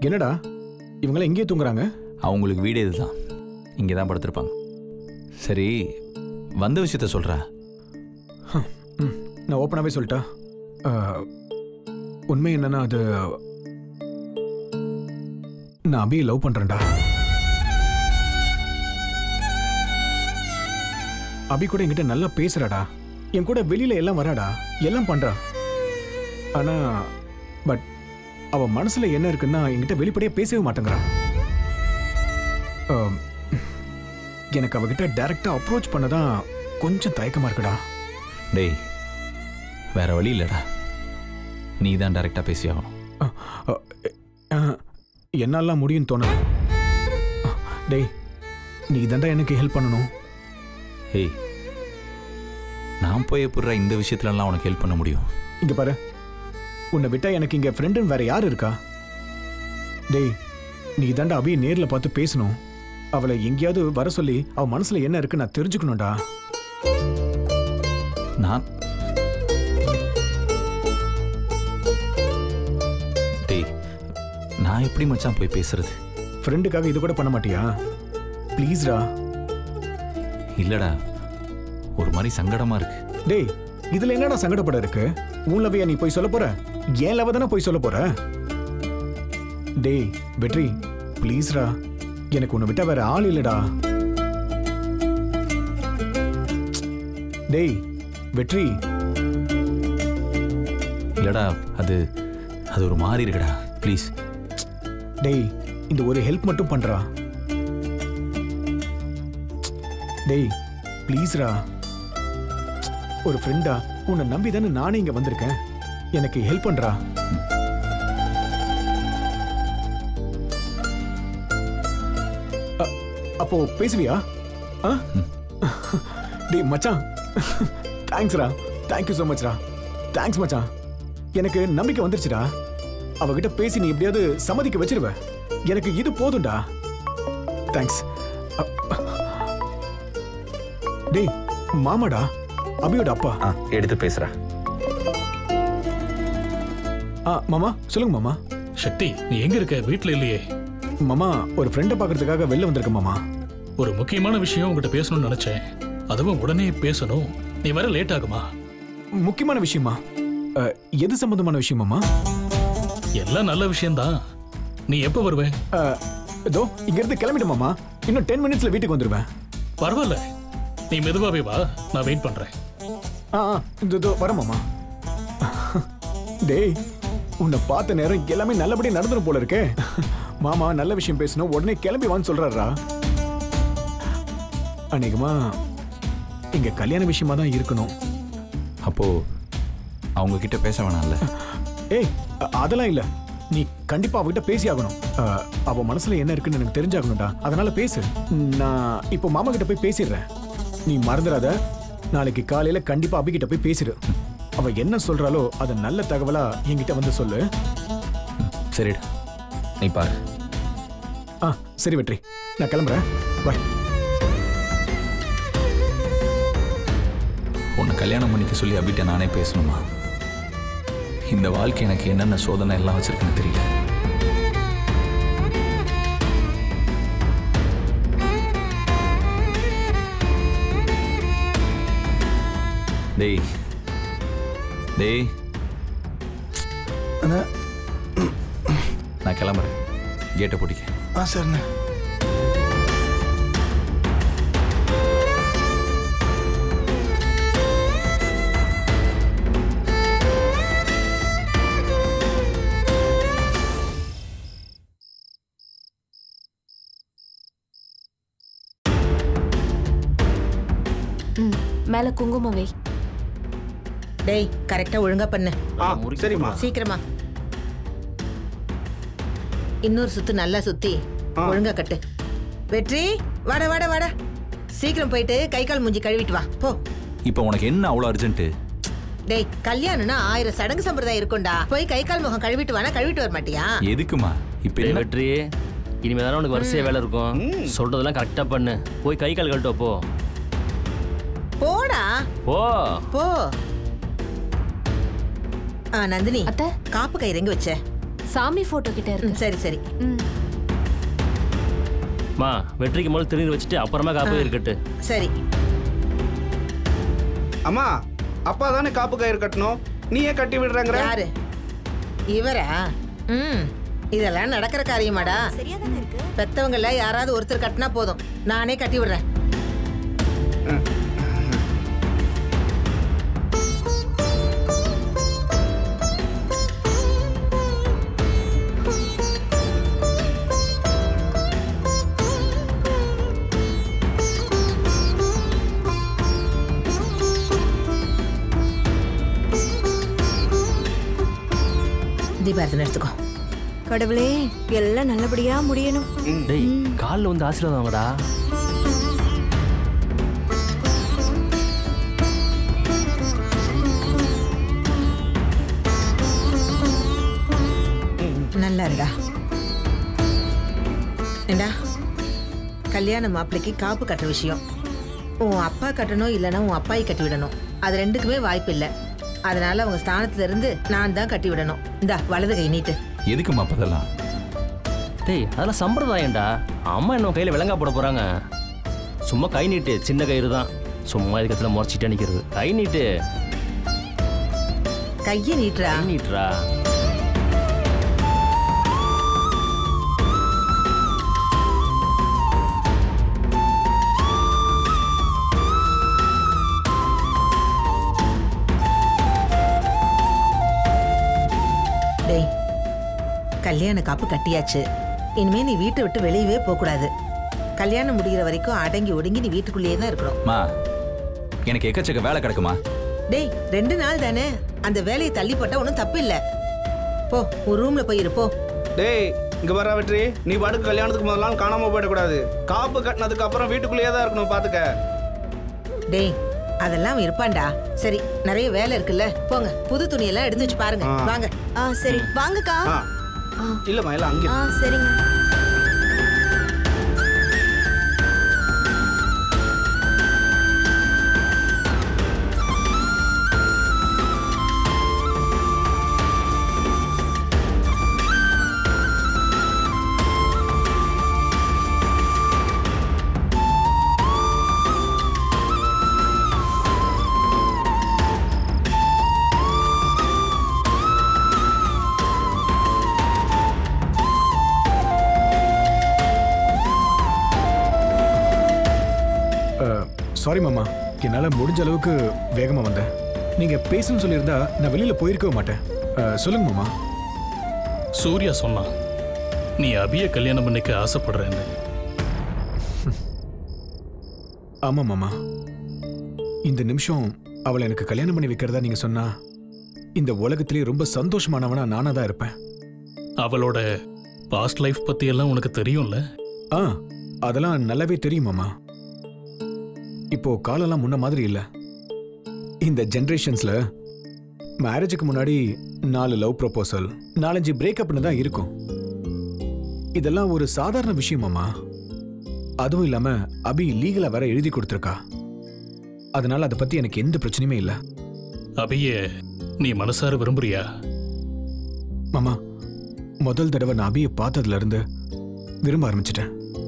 என்னடா இவங்களாம் எங்கேயே தூங்குறாங்க? அவங்களுக்கு வீடு இதுதான், இங்கே தான் படுத்திருப்பாங்க. சரி, வந்த விஷயத்த சொல்கிறா. நான் ஓப்பனாகவே சொல்லிட்டா. உண்மை என்னன்னா அது நான் அபியை லவ் பண்ணுறேன்டா. அபி கூட என்கிட்ட நல்லா பேசுறாடா, என் கூட வெளியில எல்லாம் வராடா, எல்லாம் பண்றா. ஆனா பட் அவ மனசுல என்ன இருக்குன்னா என்கிட்ட வெளிப்படையா பேசவே மாட்டேங்கிறா. எனக்கு அவகிட்ட டைரக்டா அப்ரோச் பண்ணதான் கொஞ்சம் தயக்கமா இருக்குடா. டேய், வேற வழி இல்லடா, நீ தான் டைரக்டா பேசி ஆகணும். என்னாலாம் முடியும் தோணல. டேய், நீ தாண்டா எனக்கு ஹெல்ப் பண்ணணும். ஏய், நான் போய் எப்படிறா இந்த விஷயத்துலலாம் உனக்கு ஹெல்ப் பண்ண முடியும்? இங்க பாரு, உன்னை விட்டா எனக்கு இங்க ஃப்ரெண்டுன்னு வேற யாரு இருக்கா? டேய், நீ தாண்டா அபியை நேர்ல பார்த்து பேசணும். அவளை எங்கேயாவது வர சொல்லி அவ மனசுல என்ன இருக்கு நான் தெரிஞ்சுக்கணும்டா. டேய், நான் எப்படி மச்சான் போய் பேசுறது? ஃப்ரெண்டுக்காக இது கூட பண்ண மாட்டியா? ப்ளீஸ்டா. இல்லடா, ஒரு மாதிரி சங்கடமா இருக்கு. டேய், இதுல என்னடா சங்கடப்பட இருக்கு? உன் லவ்வையா நீ போய் சொல்ல போற? ஏன் லவ் தானே போய் சொல்ல போற? டேய் வெற்றி, ப்ளீஸ்டா, எனக்கு உன்னை விட்டா வேற ஆள் இல்லடா. டேய் வெற்றி. இல்லடா, அது ஒரு மாதிரி இருக்குடா, ப்ளீஸ். டேய், இந்த ஒரு ஹெல்ப் மட்டும் பண்றா. டேய் ப்ளீஸ்ரா, ஒரு ஃப்ரெண்டா உன்னை நம்பி தானே நானே இங்க வந்திருக்கேன். எனக்கு ஹெல்ப் பண்றா. அப்போ பேசுவியா? டேய் மச்சான், தேங்க்ஸ்ரா, தேங்க்யூ ஸோ மச்ரா, தேங்க்ஸ் மச்சான். எனக்கு நம்பிக்கை வந்துருச்சுடா. அவகிட்ட பேசி நீ எப்படியாவது சம்மதிக்க வச்சிருவ. எனக்கு இது போதும்டா. தேங்க்ஸ். டேய் மாமாடா, அபியோட அப்பா. எடுத்து பேசுறா. மாமா சொல்லுங்க மாமா. சக்தி, நீ எங்க இருக்க? வீட்டுல இல்லையே? மாமா, ஒரு ஃப்ரெண்டை பார்க்கறதுக்காக வெளில வந்திருக்க மாமா. ஒரு முக்கியமான விஷயம் உங்ககிட்ட பேசணும்னு நினைச்சேன். அதுவும் உடனே பேசணும். நீ வர லேட் ஆகுமா? முக்கியமான விஷயமா? எது சம்பந்தமான விஷயமாமா? எல்லாம் நல்ல விஷயம்தான். நீ எப்போ வருவே? இதோ இங்க இருந்து கிளம்பிட்டு மாமா. இன்னும் 10 மினிட்ஸ்ல வீட்டுக்கு வந்துருவேன். பரவாயில்ல, நீ மெதுவாவே வா, நான் வெயிட் பண்றேன். இதோ வரேன் மாமா. டேய், உன்னை பார்த்த நேரம் எல்லாமே நல்லபடியா நடந்துடும் போல இருக்கே. மாமா நல்ல விஷயம் பேசணும், உடனே கிளம்பி வான்னு சொல்றாரா. அநேகமா இங்க கல்யாண விஷயமா தான் இருக்கணும். அப்போ அவங்க கிட்ட பேச வேணாம்ல? ஏய், அதெல்லாம் இல்ல. நீ கண்டிப்பா அவகிட்ட பேசி ஆகணும். அவ மனசுல என்ன இருக்குன்னு எனக்கு தெரிஞ்சாகணும்டா. அதனால பேசு. நான் இப்போ மாமா கிட்ட போய் பேசிடுறேன். நீ மறந்துடாத. நாளைக்கு காலையில கண்டிப்பா அபி கிட்ட போய் பேசிடு. அவ என்ன சொல்றாளோ அத நல்ல தகவலா என்கிட்ட வந்து சொல்லு. சரிடா, நீ பாரு. சரி வெற்றி, நான் கிளம்புறேன். பை. உன்னை கல்யாணம் பண்ணிக்க சொல்லி அபிட்ட நானே பேசணுமா? இந்த வாழ்க்கை எனக்கு என்னென்ன சோதனை எல்லாம் வச்சிருக்குன்னு தெரியல. டேய் டேய், நான் கிளம்புறேன். கேட்டை பிடிக்க. சரிண்ணே. மேல குங்குமம் வை. டேய், கரெக்டா ஒழுங்கா பண்ணு. சரிம்மா. சீக்கிரமா. இன்னொரு சுத்து நல்லா சுத்தி ஒழுங்கா கட்டு. வெற்றி, வாடா வாடா வாடா. சீக்கிரம் போயிட்டு கை கால் மூஞ்சி கழுவிட்டு வா போ. இப்போ உனக்கு என்ன அவ்வளோ அர்ஜென்ட்? டேய், கல்யாணம்னா 1000 சடங்கு சம்பிரதாயம் இருக்கும்டா. போய் கை கால் முகம் கழுவிட்டு வானா கழுவிட்டு வர மாட்டியா? எதுக்குமா இப்போ? வெற்றி, இனிமே தானே உனக்கு வரிசையா வேலை இருக்கும். சொல்றதெல்லாம் கரெக்டா பண்ணு. போய் கை கால் கழுவிட்டு போ. போடா போ போ. நந்தினி, அத்தை, காப்பு கயிறு எங்க வச்ச? சாமி போட்டோ கிட்ட இருக்கு. சரி சரி. மா வெற்றிக்கு முதல்ல திருநீர் வச்சுட்டு அப்புறமா காப்பு இருக்கட்டு. சரி. அம்மா அப்பா தானே காப்பு கயிறு கட்டணும், நீ ஏன் கட்டி விடுறாங்க? யாரு இவரா? இதெல்லாம் நடக்கிற காரியமாடா? சரியா தானே இருக்கு. பெத்தவங்கள யாராவது ஒருத்தர் கட்டினா போதும், நானே கட்டி விடுறேன். தீபாரத்தனை எடுத்துக்கோ. கடவுளே எல்லாம் நல்லபடியா முடியணும். டேய் காலில் வந்து ஆசீர்வாதம் வாங்கடா. நல்லா இருடா. ஏண்டா கல்யாண மாப்பிள்ளைக்கு காப்பு கட்டுற விஷயம் உன் அப்பா கட்டணும், இல்லைன்னா உன் அப்பாயி கட்டி விடணும். அது ரெண்டுக்குமே வாய்ப்பு இல்லை. அதனால அவங்க ஸ்தானத்துல இருந்து நான் தான் கட்டி விடணும். இந்தா வலது கை நீட்டு. எதுக்குமா அப்பதெல்லாம்? டேய் அதெல்லாம் சம்பிரதாயம்டா. அம்மா என்ன கையில் விலங்கா போட போகிறாங்க. சும்மா கை நீட்டு, சின்ன கயிறு தான். சும்மா இதுக்கத்தில் முறைச்சிட்டு நிற்கிறது. கை நீட்டு. கையை நீட்டுறா. கை நீட்டுறா. டேய் கல்யாண காப்பு கட்டியாச்சு. இனிமே நீ வீட்டை விட்டு வெளியவே போக கூடாது. கல்யாணம் முடிகிற வரைக்கும் அடங்கி ஒடுங்கி நீ வீட்டுக்குள்ளேயே தான் இருக்கணும். மா எனக்கு எக்கச்சக்க வேலை கிடக்குமா? டேய் 2 நாள் தானே, அந்த வேலையை தள்ளி போட்டா ஒன்றும் தப்பு இல்லை. போ ஒரு ரூம்ல போய் இருப்போ. டேய் இங்க வர வெற்றி, நீ பாட்டுக்கு கல்யாணத்துக்கு முதல் நாள் காணாம போயிடக்கூடாது. காப்பு கட்டினதுக்கு அப்புறம் வீட்டுக்குள்ளேயே தான் இருக்கணும், பாத்துக்க. டேய் அதெல்லாம் இருப்பான்டா. சரி நிறைய வேலை இருக்குல்ல, போங்க. புது துணியெல்லாம் எடுத்து வச்சு பாருங்க. வாங்க. சரி வாங்கக்கா. இல்லம்மா எல்லாம் அங்கே. சரிங்க. சாரி மாமா, என்னால முடிஞ்ச அளவுக்கு வேகமா வந்தேன். நீங்க பேசணும்னு சொல்லியிருந்தா நான் வெளியில போயிருக்கவே மாட்டேன். சொல்லுங்க மாமா. சூர்யா சொன்னான் நீ அபிய கல்யாணம் பண்ணிக்க ஆசைப்படுறேன்னு. ஆமா மாமா, இந்த நிமிஷம் அவளை எனக்கு கல்யாணம் பண்ணி வைக்கிறதா நீங்க சொன்னா இந்த உலகத்திலேயே ரொம்ப சந்தோஷமானவனா நானா தான் இருப்பேன். அவளோட பாஸ்ட் லைஃப் பத்தி எல்லாம் உனக்கு தெரியும்ல? அதெல்லாம் நல்லாவே தெரியும் மாமா. இப்போ காலெல்லாம் முன்ன மாதிரி இல்ல. இந்த ஜெனரேஷன்ஸ்ல மேரேஜுக்கு முன்னாடி 4 லவ் ப்ரொபோசல், 4-5 பிரேக்கப்னு தான் இருக்கும். இதெல்லாம் ஒரு சாதாரண விஷயமாமா. அதுவும் இல்லாம அபி லீகலா வேற எழுதி கொடுத்திருக்கா. அதனால அதை பத்தி எனக்கு எந்த பிரச்சனையுமே இல்ல. அபிய நீ மனசார விரும்புறியா? மாமா, முதல் தடவை நான் அபியை பார்த்ததுல இருந்து விரும்ப ஆரம்பிச்சிட்டேன்.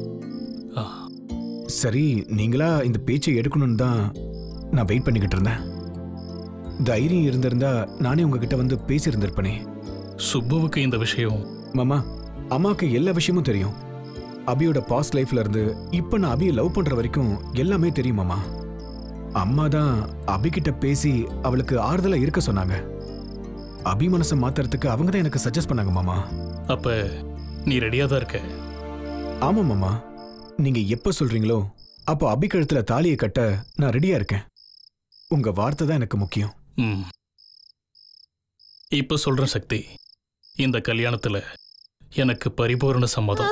சரி, நீங்களா இந்த பேச்சை எடுக்கணும்னு தான் நான் வெயிட் பண்ணிக்கிட்டு இருந்தேன். தைரியம் இருந்திருந்தா நானே உங்ககிட்ட வந்து பேசியிருந்திருப்பனே. சுப்புவுக்கு இந்த விஷயம் மாமா, அம்மாவுக்கு எல்லா விஷயமும் தெரியும். அபியோட பாஸ்ட் லைஃப்ல இருந்து இப்ப நான் அபியை லவ் பண்ற வரைக்கும் எல்லாமே தெரியும் மாமா. அம்மா தான் அபிகிட்ட பேசி அவளுக்கு ஆறுதலா இருக்க சொன்னாங்க. அபி மனசை மாத்துறதுக்கு அவங்க தான் எனக்கு சஜஸ்ட் பண்ணாங்க மாமா. அப்ப நீ ரெடியா தான் இருக்க? ஆமா மாமா, நீங்க எப்ப சொல்றீங்களோ அப்போ அபி கழுத்துல தாலியை கட்ட நான் ரெடியா இருக்கேன். உங்க வார்த்தை தான் எனக்கு முக்கியம். இப்ப சொல்றேன் சக்தி, இந்த கல்யாணத்துல எனக்கு பரிபூர்ண சம்மதம்.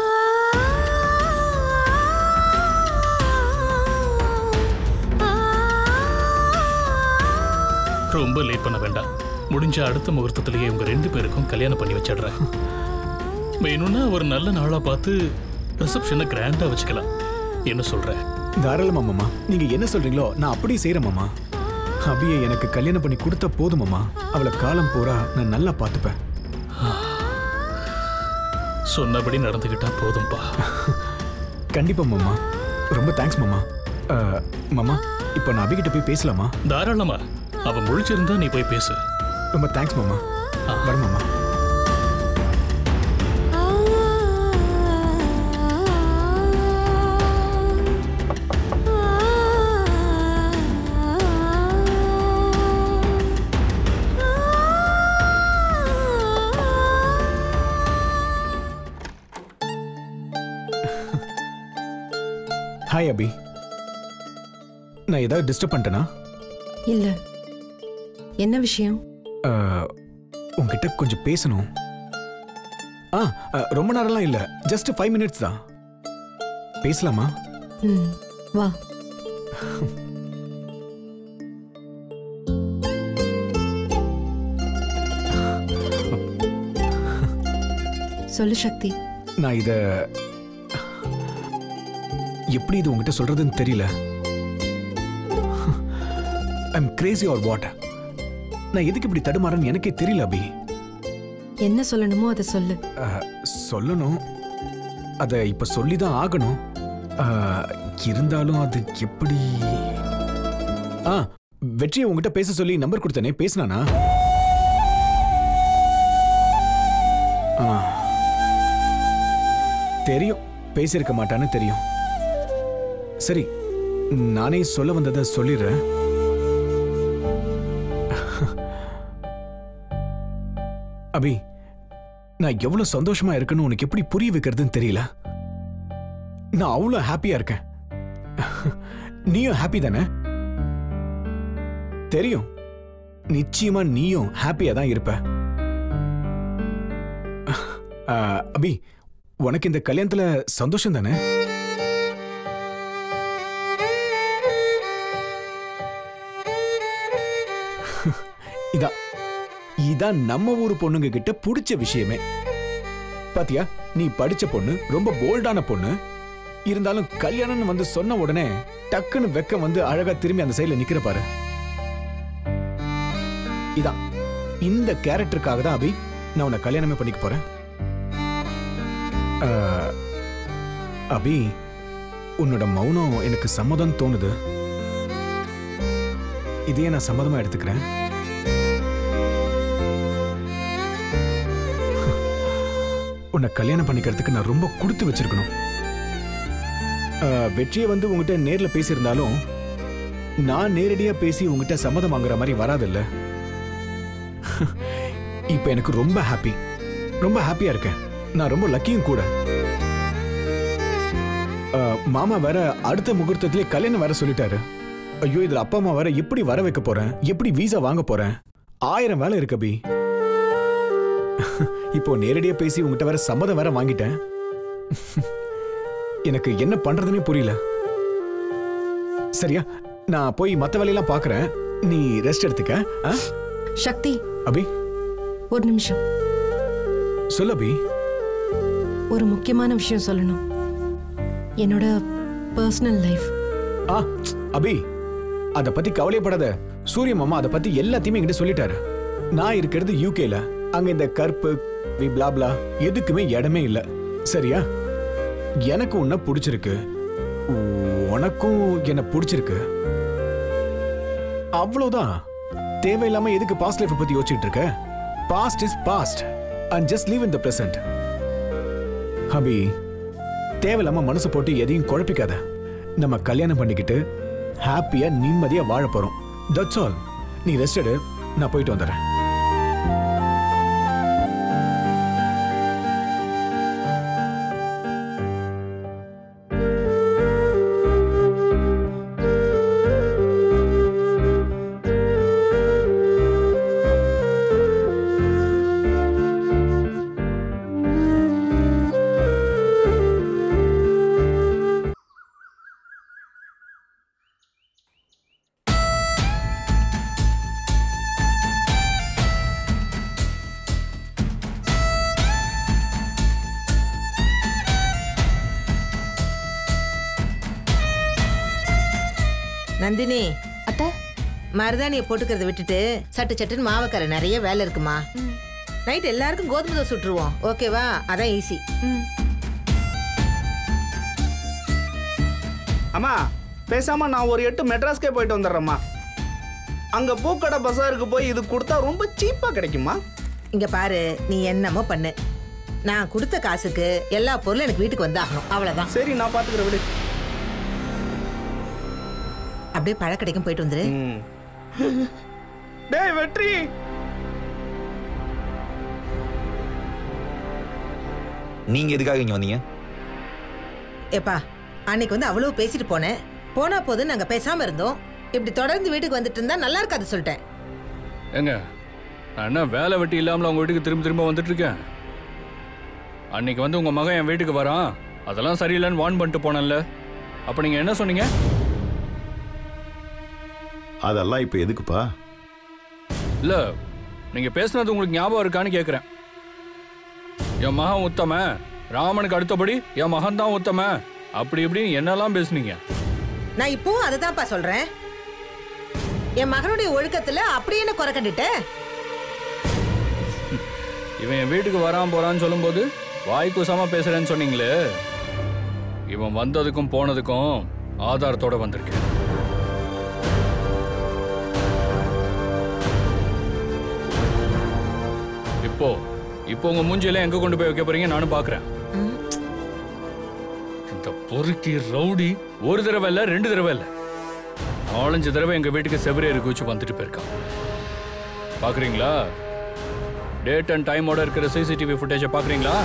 ரொம்ப லேட் பண்ண வேண்டாம். முடிஞ்ச அடுத்த முகூர்த்தத்திலேயே உங்க 2 பேருக்கும் கல்யாணம் பண்ணி வச்சிடுறேன். வேணும்னா ஒரு நல்ல நாளா பார்த்து ரிசப்ஷனை கிராண்டா வச்சுக்கலாம். என்ன சொல்ற? தாராளமா மாமா, நீங்க என்ன சொல்றீங்களோ நான் அப்படியே செய்யறேன் மாமா. அபியை எனக்கு கல்யாணம் பண்ணி கொடுத்த போதும் மாமா. அவளை காலம் பூரா நான் நல்லா பார்த்துப்பேன். சொன்னபடி நடந்துக்கிட்டா போதும்பா. கண்டிப்பா மாமா. ரொம்ப தேங்க்ஸ் மாமா. மாமா இப்போ நான் அபிகிட்ட போய் பேசலாமா? தாராளமா. அவன் முழிச்சிருந்தா நீ போய் பேசு. ரொம்ப தேங்க்ஸ் மாமா. வர மாமா. ஹாய் அபி. நான் ஏதாவது டிஸ்டர்ப் பண்ணிட்டேனா? இல்ல. என்ன விஷயம்? உங்ககிட்ட கொஞ்சம் பேசணும். ரொம்ப நேரம்லாம் இல்ல, ஜஸ்ட் 5 minutes தான். பேசலாமா? வா. சொல்லு சக்தி. நான் இத எப்படி இது உங்ககிட்ட சொல்றதுன்னு தெரியல. I'm crazy or what? நான் எதுக்கு இப்படி தடுமாறேன்னு எனக்கே தெரியல அபி. என்ன சொல்லணுமோ அதை சொல்லு. சொல்லணும், அதை இப்ப சொல்லிதான் ஆகணும். இருந்தாலும் அது எப்படி? வெற்றியை உங்ககிட்ட பேச சொல்லி நம்பர் கொடுத்தனே, பேசினானா? தெரியும், பேசியிருக்க மாட்டான்னு தெரியும். சரி, நானே சொல்ல வந்ததை சொல்லிடுறேன். அபி, நான் எவ்வளவு சந்தோஷமா இருக்குன்னு உனக்கு எப்படி புரிய வைக்கிறதுன்னு தெரியல. நான் அவ்வளவு ஹாப்பியா இருக்கேன். நீயும் ஹாப்பி தானே? தெரியும், நிச்சயமா நீயும் ஹாப்பியா தான் இருப்ப. அபி, உனக்கு இந்த கல்யாணத்துல சந்தோஷம் தானே? இதான் நம்ம ஊர் பொண்ணுங்க கிட்ட பிடிச்ச விஷயமே. பாத்தியா, நீ படிச்ச பொண்ணு, ரொம்ப போல்டான பொண்ணு. இருந்தாலும் கல்யாணம்னு வந்து சொன்ன உடனே டக்குன்னு வெக்க வந்து அழகா திரும்பி அந்த சைடுல நிக்கிற பாரு. இதான், இந்த கேரக்டருக்காக தான் அபி நான் உன்னை கல்யாணமே பண்ணிக்க போறேன். அபி, உன்னோட மௌனம் எனக்கு சம்மதம் தோணுது. இதையே நான் சம்மதமா எடுத்துக்கிறேன். உன்னை கல்யாணம் பண்ணிக்கிறதுக்கு நான் ரொம்ப கொடுத்து வச்சிருக்கணும். வெற்றியை வந்து உங்ககிட்ட நேர்ல பேசியிருந்தாலும் நான் நேரடியா பேசி உங்ககிட்ட சம்மதம் வாங்குற மாதிரி வராதில்ல. இப்ப எனக்கு ரொம்ப ஹாப்பியா இருக்கேன். நான் ரொம்ப லக்கியும் கூட. மாமா வேற அடுத்த முகூர்த்தத்திலே கல்யாணம் வேற சொல்லிட்டாரு. ஐயோ, இதுல அப்பா அம்மா வேற எப்படி வர வைக்க போறேன், எப்படி வீசா வாங்க போறேன், 1000 வேலை இருக்கு அபி. இப்போ நேரடியா பேசி உங்ககிட்ட வேற சம்மதம் வேற வாங்கிட்டேன். எனக்கு என்ன பண்றதுன்னே புரியல. சரியா, நான் போய் மத்த வேலையெல்லாம் பாக்குறேன், நீ ரெஸ்ட் எடுத்துக்க. சக்தி. அபி, ஒரு நிமிஷம். சொல்லு அபி. ஒரு முக்கியமான விஷயம் சொல்லணும். என்னோட பர்சனல் லைஃப். அபி, அத பத்தி கவலைப்படாத. சூரிய மாமா அத பத்தி எல்லாத்தையுமே என்கிட்ட சொல்லிட்டாரு. நான் இருக்கிறது யூகேல. அங்க இந்த கற்பு பிளாப்லா எதுக்குமே இடமே இல்ல. சரியா, எனக்கு உன்னை பிடிச்சிருக்கு, உனக்கும் என்ன பிடிச்சிருக்கு. அவ்வளவுதான். தேவையில்லாம எதுக்கு பாஸ்ட் லைஃப் பத்தி யோசிச்சுட்டு இருக்க? Past is past and just live in the present. அபி, தேவையில்லாம மனசு போட்டு எதையும் குழப்பிக்காத. நம்ம கல்யாணம் பண்ணிக்கிட்டு ஹாப்பியா நிம்மதியா வாழ போறோம். That's all. நீ ரெஸ்ட் எடு, நான் போயிட்டு வந்துடுறேன். நந்தினி, அத்தை, மருதாணியை போட்டுக்கிறத விட்டுட்டு சட்டு சட்டுன்னு மாவக்கரை நிறைய வேலை இருக்குமா. நைட் எல்லாருக்கும் கோதுமை தோசை சுட்டுருவோம். ஓகேவா? அதான் ஈஸி. அம்மா பேசாம நான் ஒரு 8 மெட்ராஸ்க்கே போயிட்டு வந்துடுறேம்மா. அங்க பூக்கடை பசாருக்கு போய் இது கொடுத்தா ரொம்ப சீப்பா கிடைக்குமா? இங்க பாரு, நீ என்னமோ பண்ணு. நான் கொடுத்த காசுக்கு எல்லா பொருளும் எனக்கு வீட்டுக்கு வந்தாகணும். அவ்வளவுதான். சரி, நான் பாத்துக்கிறேன் விடு. அப்படியே பழக்கடைக்கும் போயிட்டு வந்துரு. டேய் வெற்றி, நீங்க எதுக்காக இங்க வந்தீங்க? ஏப்பா, அன்னைக்கு வந்து அவ்வளவு பேசிட்டு போனேன். போனா போது நாங்க பேசாம இருந்தோம். இப்படி தொடர்ந்து வீட்டுக்கு வந்துட்டு இருந்தா நல்லா இருக்காது சொல்லிட்டேன். ஏங்க, நான் என்ன வேலை வெட்டி இல்லாமல் உங்க வீட்டுக்கு திரும்ப திரும்ப வந்துட்டு இருக்கேன்? அன்னைக்கு வந்து உங்க மகன் என் வீட்டுக்கு வரான், அதெல்லாம் சரியில்லைன்னு வார்ன் பண்ணிட்டு போனேன்ல. அப்ப நீங்க என்ன சொன்னீங்க? அதெல்லாம் இப்ப எதுக்குப்பா? இல்ல, நீங்க பேசுனது உங்களுக்கு ஞாபகம் இருக்கான்னு கேக்குறேன். என் மகன் உத்தம, ராமனுக்கு அடுத்தபடி என் மகன் தான் உத்தம, அப்படி இப்படின்னு என்னெல்லாம் பேசுனீங்க. நான் இப்பவும் அதுதான்ப்பா சொல்றேன். என் மகனுடைய ஒழுக்கத்துல அப்படி என்ன குறை கண்டுட்ட? இவன் என் வீட்டுக்கு வரான் போறான்னு சொல்லும்போது வாய் கூசாம பேசுறேன்னு சொன்னீங்களே, இவன் வந்ததுக்கும் போனதுக்கும் ஆதாரத்தோட வந்திருக்கேன். இப்போ உங்க மூஞ்சியில எங்க கொண்டு போய் வைக்க போறீங்க நானும் பாக்குறேன். இந்த பொறுக்கி ரவுடி ஒரு தடவை இல்ல, 2 தடவை இல்ல, 4-5 தடவை எங்க வீட்டுக்கு செவரேறி குச்சி வந்துட்டு போயிருக்கான். பாக்குறீங்களா? டேட் அண்ட் டைமோட இருக்கிற சிசிடிவி ஃபுட்டேஜை பாக்குறீங்களா?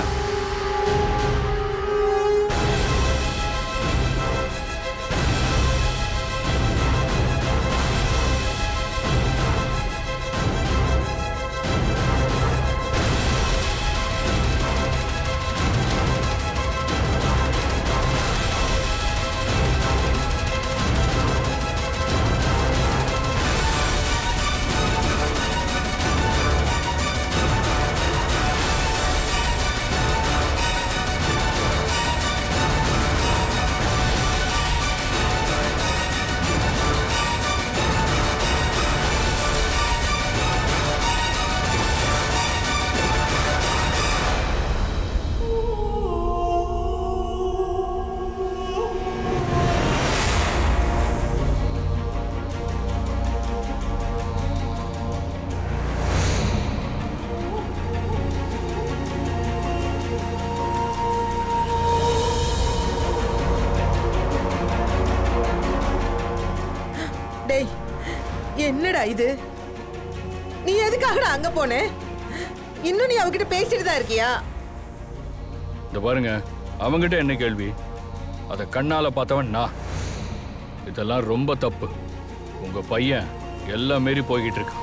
என்னடா இது? நீ எதுக்காக அங்க போன? இன்னும் நீ அவகிட்ட பேசிட்டு தான் இருக்கியா? இந்த பாருங்க, அவங்கிட்ட என்ன கேள்வி? அத கண்ணால பார்த்தவன் நான். இதெல்லாம் ரொம்ப தப்பு. உங்க பையன் எல்லாம் மீறி போய்கிட்டு இருக்கான்.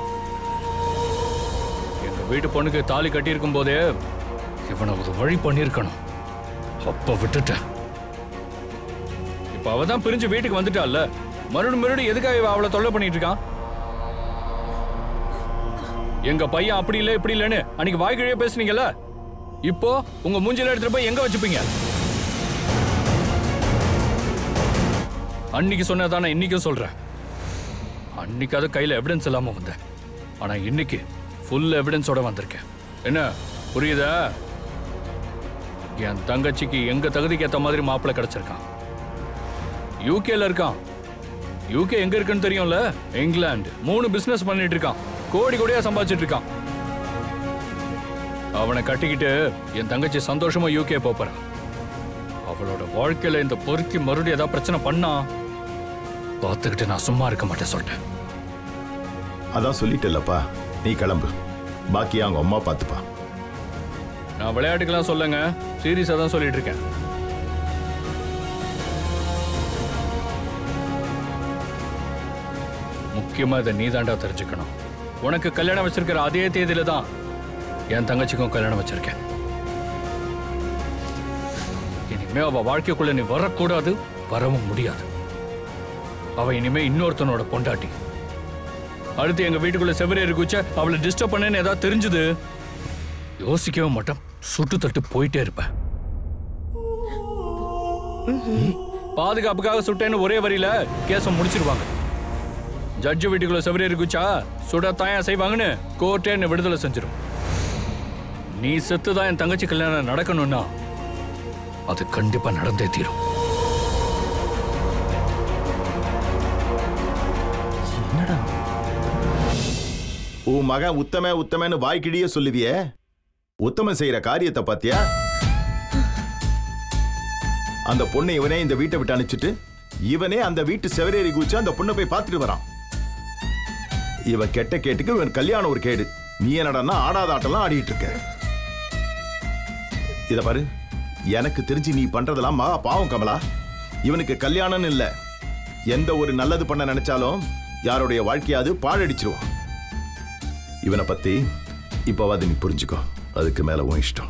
எங்க வீட்டு பொண்ணுக்கு தாலி கட்டியிருக்கும் போதே இவனை ஒரு வழி பண்ணியிருக்கணும். அப்ப விட்டுட்டேன். இப்ப அவதான் பிரிஞ்சு வீட்டுக்கு வந்துட்டால, மறுபடியும் எதுக்காக இவ அவளை தொல்லை பண்ணிட்டு இருக்கான்? எங்க பையன் அப்படி இல்ல இப்படி இல்லன்னு அன்னைக்கு வாய்க்கிழியே பேசுனீங்கல்ல, இப்போ உங்க மூஞ்சில எடுத்துட்டு போய் எங்க வச்சுப்பீங்க? அன்னைக்கு சொன்னதானே இன்னைக்கும் சொல்றேன். அன்னைக்கு அது கையில எவிடன்ஸ் இல்லாம வந்தேன், ஆனா இன்னைக்கு ஃபுல் எவிடன்ஸோட வந்திருக்கேன். என்ன புரியுதா? என் தங்கச்சிக்கு எங்க தகுதிக்கு ஏத்த மாதிரி மாப்பிள்ளை கிடைச்சிருக்கான். யூகேல இருக்கான். யூகே எங்க இருக்குன்னு தெரியும்ல? இங்கிலாந்து. 3 பிசினஸ் பண்ணிட்டு இருக்கான். கோடி கோடியா சம்பாதிச்சிட்டு இருக்கான். அவனை கட்டிக்கிட்டு என் தங்கச்சி சந்தோஷமா யூகே போறான். அவளோட வாழ்க்கையில இந்த பொறுக்கி மறுபடியும் ஏதாவது பிரச்சனை பண்ணா பார்த்துக்கிட்டு நான் சும்மா இருக்க மாட்டேன் சொல்லிட்டேன். அதான் சொல்லிட்டேல்லப்பா, நீ கிளம்பு. பாக்கி அவங்க அம்மா பார்த்துப்பா. நான் விளையாட்டுக்கெல்லாம் சொல்லுங்க, சீரியஸா தான் சொல்லிட்டு இருக்கேன். முக்கியமா இதை நீ தாண்டா தெரிஞ்சுக்கணும். உனக்கு கல்யாணம் வச்சிருக்கிற அதே தேதியில தான் என் தங்கச்சிக்கும் கல்யாணம் வச்சிருக்கேன். இனிமே அவ வாழ்க்கைக்குள்ள நீ வரக்கூடாது, வரவும் முடியாது. அவ இனிமே இன்னொருத்தனோட பொண்டாட்டி. அடுத்து எங்க வீட்டுக்குள்ள செவரேறி குச்ச அவளை டிஸ்டர்ப் பண்ணேன்னு ஏதாவது தெரிஞ்சது, யோசிக்கவே மாட்டேன், சுட்டு தட்டு போயிட்டே இருப்பேன். பாதுகாப்புக்காக சுட்டேன்னு ஒரே வரியில கேஸை முடிச்சிருவாங்க. ஜட்ஜு வீட்டுக்குள்ள செவரேறி குச்சா சுடத்தாயா செய்வாங்கன்னு கோர்ட்டே என்ன விடுதலை செஞ்சிடும். நீ செத்துதான் என் தங்கச்சி கல்யாணம் நடக்கணும்னா அது கண்டிப்பா நடந்தே தீரும். என்னடா உன் மகன் உத்தமன்னு வாய்க்கிடியே சொல்லுவியே, உத்தமன் செய்யற காரியத்தை பாத்தியா? அந்த பொண்ணை இவனே இந்த வீட்டை விட்டு அனுப்பிச்சிட்டு இவனே அந்த வீட்டு செவரேறி குதிச்சு அந்த பொண்ணை போய் பார்த்துட்டு வரான். இவன் கெட்ட கேட்டுக்கு இவன் கல்யாணம் ஒரு கேடு. நீ என்னடா ஆடாத ஆட்டெல்லாம் ஆடிட்டு இருக்க. இத பாரு, எனக்கு தெரிஞ்சு நீ பண்றதெல்லாம் பாவம் கமலா. இவனுக்கு கல்யாணம்னு இல்ல, எந்த ஒரு நல்லது பண்ண நினைச்சாலும் யாருடைய வாழ்க்கையாவது பாழடிச்சிருவான். இவனை பத்தி இப்பவாது நீ புரிஞ்சுக்கோ, அதுக்கு மேல உன் இஷ்டம்.